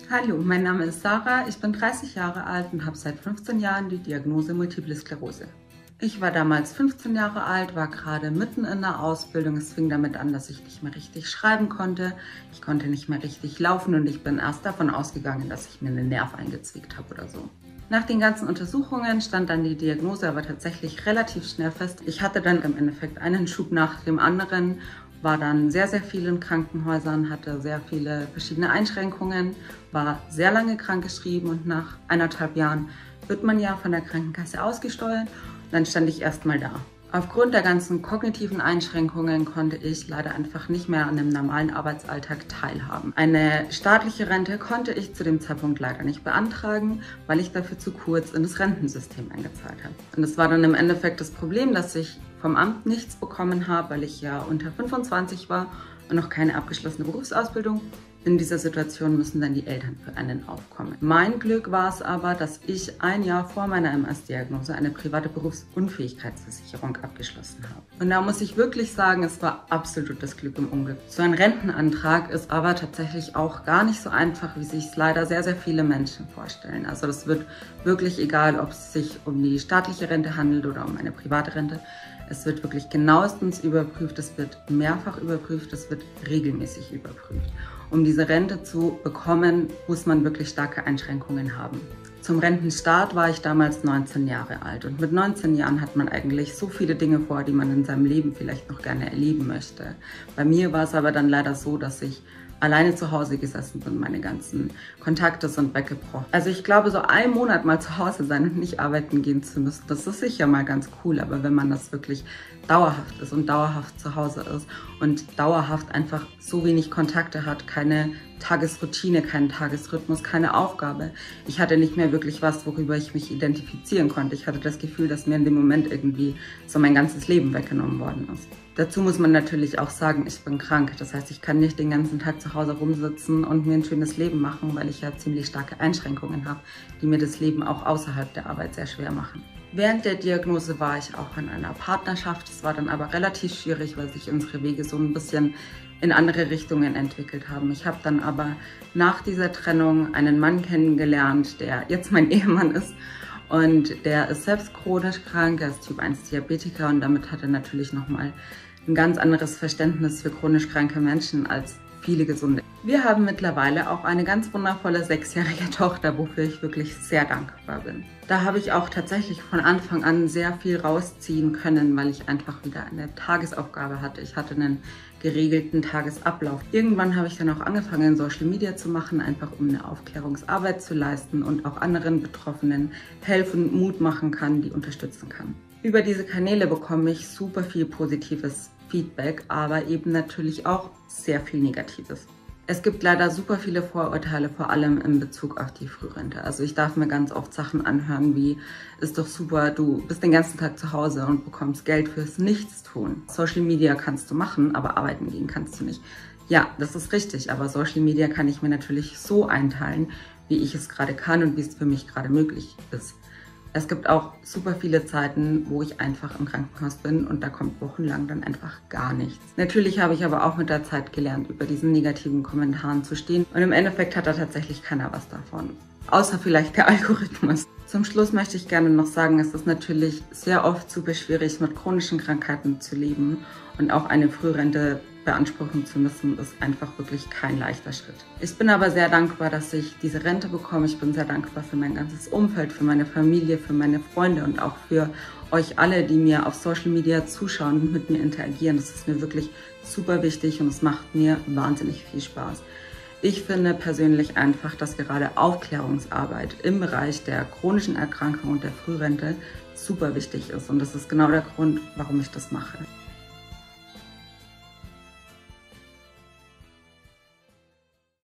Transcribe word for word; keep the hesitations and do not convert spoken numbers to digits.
Hallo, mein Name ist Sarah, ich bin dreißig Jahre alt und habe seit fünfzehn Jahren die Diagnose Multiple Sklerose. Ich war damals fünfzehn Jahre alt, war gerade mitten in der Ausbildung. Es fing damit an, dass ich nicht mehr richtig schreiben konnte. Ich konnte nicht mehr richtig laufen und ich bin erst davon ausgegangen, dass ich mir einen Nerv eingezwickt habe oder so. Nach den ganzen Untersuchungen stand dann die Diagnose aber tatsächlich relativ schnell fest. Ich hatte dann im Endeffekt einen Schub nach dem anderen, war dann sehr, sehr viel in Krankenhäusern, hatte sehr viele verschiedene Einschränkungen, war sehr lange krankgeschrieben und nach eineinhalb Jahren wird man ja von der Krankenkasse ausgesteuert. Dann stand ich erstmal da. Aufgrund der ganzen kognitiven Einschränkungen konnte ich leider einfach nicht mehr an einem normalen Arbeitsalltag teilhaben. Eine staatliche Rente konnte ich zu dem Zeitpunkt leider nicht beantragen, weil ich dafür zu kurz in das Rentensystem eingezahlt habe. Und das war dann im Endeffekt das Problem, dass ich vom Amt nichts bekommen habe, weil ich ja unter fünfundzwanzig war und noch keine abgeschlossene Berufsausbildung. In dieser Situation müssen dann die Eltern für einen aufkommen. Mein Glück war es aber, dass ich ein Jahr vor meiner M S-Diagnose eine private Berufsunfähigkeitsversicherung abgeschlossen habe. Und da muss ich wirklich sagen, es war absolutes Glück im Unglück. So ein Rentenantrag ist aber tatsächlich auch gar nicht so einfach, wie sich es leider sehr, sehr viele Menschen vorstellen. Also das wird wirklich egal, ob es sich um die staatliche Rente handelt oder um eine private Rente. Es wird wirklich genauestens überprüft, es wird mehrfach überprüft, es wird regelmäßig überprüft. Um diese Rente zu bekommen, muss man wirklich starke Einschränkungen haben. Zum Rentenstart war ich damals neunzehn Jahre alt und mit neunzehn Jahren hat man eigentlich so viele Dinge vor, die man in seinem Leben vielleicht noch gerne erleben möchte. Bei mir war es aber dann leider so, dass ich alleine zu Hause gesessen bin, meine ganzen Kontakte sind weggebrochen. Also ich glaube, so einen Monat mal zu Hause sein und nicht arbeiten gehen zu müssen, das ist sicher mal ganz cool, aber wenn man das wirklich dauerhaft ist und dauerhaft zu Hause ist und dauerhaft einfach so wenig Kontakte hat, keine Tagesroutine, keinen Tagesrhythmus, keine Aufgabe. Ich hatte nicht mehr wirklich was, worüber ich mich identifizieren konnte. Ich hatte das Gefühl, dass mir in dem Moment irgendwie so mein ganzes Leben weggenommen worden ist. Dazu muss man natürlich auch sagen, ich bin krank. Das heißt, ich kann nicht den ganzen Tag zu Hause rumsitzen und mir ein schönes Leben machen, weil ich ja ziemlich starke Einschränkungen habe, die mir das Leben auch außerhalb der Arbeit sehr schwer machen. Während der Diagnose war ich auch in einer Partnerschaft. Es war dann aber relativ schwierig, weil sich unsere Wege so ein bisschen in andere Richtungen entwickelt haben. Ich habe dann aber nach dieser Trennung einen Mann kennengelernt, der jetzt mein Ehemann ist. Und der ist selbst chronisch krank, er ist Typ eins Diabetiker und damit hat er natürlich nochmal ein ganz anderes Verständnis für chronisch kranke Menschen als viele Gesunde. Wir haben mittlerweile auch eine ganz wundervolle sechsjährige Tochter, wofür ich wirklich sehr dankbar bin. Da habe ich auch tatsächlich von Anfang an sehr viel rausziehen können, weil ich einfach wieder eine Tagesaufgabe hatte. Ich hatte einen geregelten Tagesablauf. Irgendwann habe ich dann auch angefangen, Social Media zu machen, einfach um eine Aufklärungsarbeit zu leisten und auch anderen Betroffenen helfen, Mut machen kann, die unterstützen kann. Über diese Kanäle bekomme ich super viel positives Feedback, aber eben natürlich auch sehr viel Negatives. Es gibt leider super viele Vorurteile, vor allem in Bezug auf die Frührente. Also ich darf mir ganz oft Sachen anhören wie, ist doch super, du bist den ganzen Tag zu Hause und bekommst Geld fürs Nichtstun. Social Media kannst du machen, aber arbeiten gehen kannst du nicht. Ja, das ist richtig, aber Social Media kann ich mir natürlich so einteilen, wie ich es gerade kann und wie es für mich gerade möglich ist. Es gibt auch super viele Zeiten, wo ich einfach im Krankenhaus bin und da kommt wochenlang dann einfach gar nichts. Natürlich habe ich aber auch mit der Zeit gelernt, über diesen negativen Kommentaren zu stehen und im Endeffekt hat da tatsächlich keiner was davon. Außer vielleicht der Algorithmus. Zum Schluss möchte ich gerne noch sagen, es ist natürlich sehr oft super schwierig, mit chronischen Krankheiten zu leben und auch eine Frührente beanspruchen zu müssen, ist einfach wirklich kein leichter Schritt. Ich bin aber sehr dankbar, dass ich diese Rente bekomme. Ich bin sehr dankbar für mein ganzes Umfeld, für meine Familie, für meine Freunde und auch für euch alle, die mir auf Social Media zuschauen und mit mir interagieren. Das ist mir wirklich super wichtig und es macht mir wahnsinnig viel Spaß. Ich finde persönlich einfach, dass gerade Aufklärungsarbeit im Bereich der chronischen Erkrankung und der Frührente super wichtig ist und das ist genau der Grund, warum ich das mache.